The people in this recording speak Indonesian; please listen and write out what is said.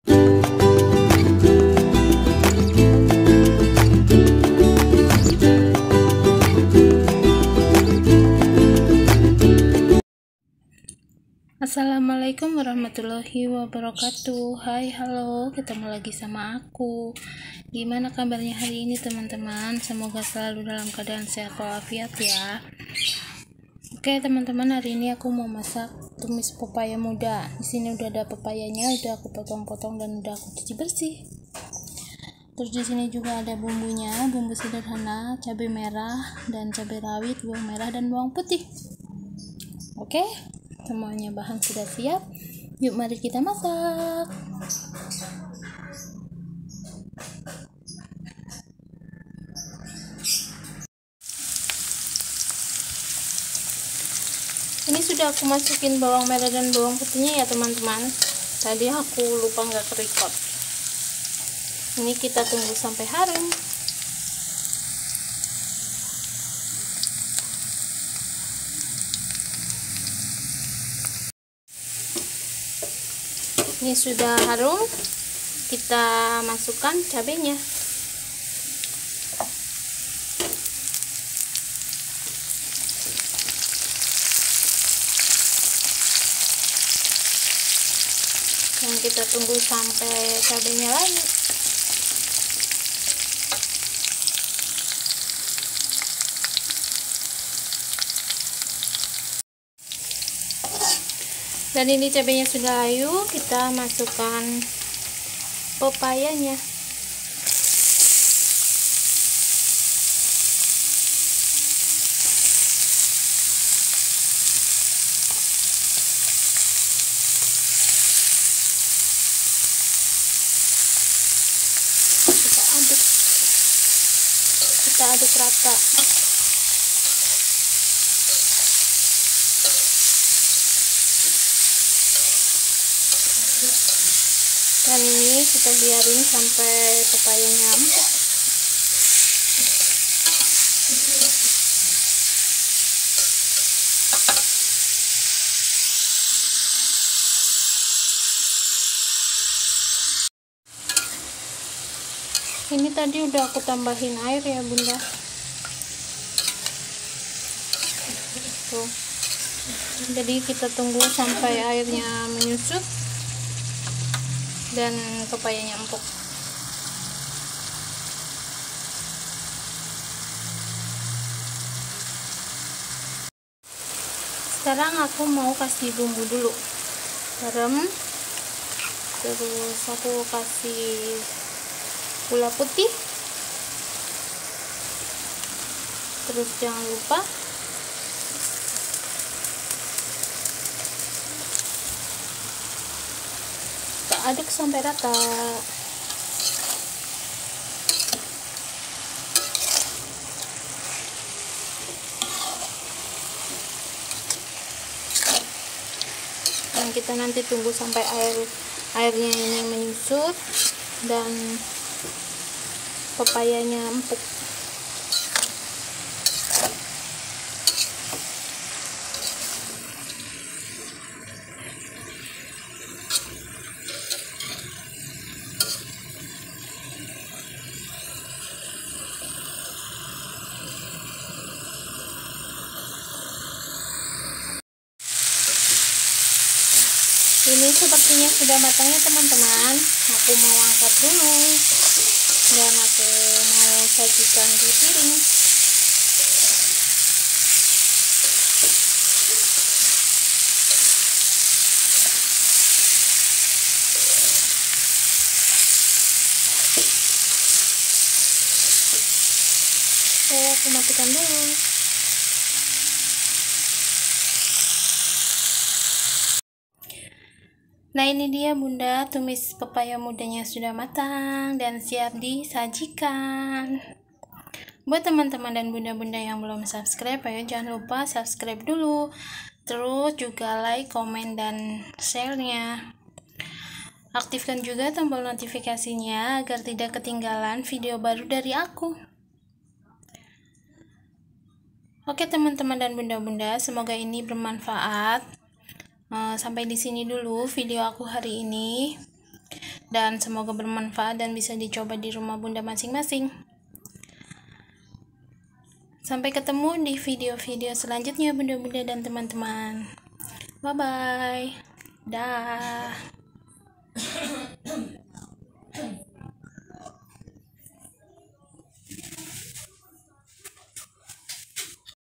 Assalamualaikum warahmatullahi wabarakatuh. Hai, halo, ketemu lagi sama aku. Gimana kabarnya hari ini teman-teman? Semoga selalu dalam keadaan sehat walafiat ya. Oke teman-teman, hari ini aku mau masak tumis pepaya muda. Di sini udah ada pepayanya, udah aku potong-potong dan udah aku cuci bersih. Terus di sini juga ada bumbunya, bumbu sederhana, cabai merah dan cabai rawit, bawang merah dan bawang putih. Oke, semuanya bahan sudah siap. Yuk mari kita masak. Ini sudah aku masukin bawang merah dan bawang putihnya ya teman-teman. Tadi aku lupa nggak record. Ini kita tunggu sampai harum. Ini sudah harum, kita masukkan cabenya. Dan kita tunggu sampai cabenya layu. Dan ini cabenya sudah layu, kita masukkan pepayanya. Kita aduk rata. Dan ini kita biarin sampai pepayanya empuk. Ini tadi udah aku tambahin air ya bunda. Tuh. Jadi kita tunggu sampai airnya menyusut dan pepayanya empuk. Sekarang aku mau kasih bumbu dulu. Garam, terus aku kasih gula putih, terus jangan lupa kita aduk sampai rata. Dan kita nanti tunggu sampai airnya ini menyusut dan pepayanya empuk. Ini sepertinya sudah matangnya teman-teman. Aku mau angkat dulu dan aku mau sajikan di piring. Aku matikan dulu. Nah ini dia bunda, tumis pepaya mudanya sudah matang dan siap disajikan. Buat teman-teman dan bunda-bunda yang belum subscribe, ayo jangan lupa subscribe dulu. Terus juga like, komen, dan share-nya. Aktifkan juga tombol notifikasinya agar tidak ketinggalan video baru dari aku. Oke teman-teman dan bunda-bunda, semoga ini bermanfaat. Sampai di sini dulu video aku hari ini. dan semoga bermanfaat dan bisa dicoba di rumah bunda masing-masing. Sampai ketemu di video-video selanjutnya bunda-bunda dan teman-teman. Bye bye. Dah.